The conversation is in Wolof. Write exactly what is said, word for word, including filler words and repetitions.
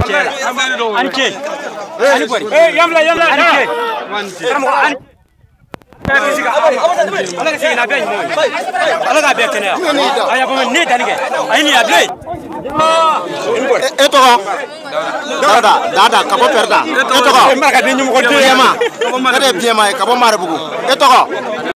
cela anke ani bori eh yamla yamla anke kamo an ala ka segin na bɛ ɲuman ala ka bɛɛ kɛnɛya aya ko ne danige ayini ya ble e tɔgɔ dada dada ka bɔ perda e tɔgɔ e maraka de ɲuman ko biema e de biema ka bɔ Marabugu e tɔgɔ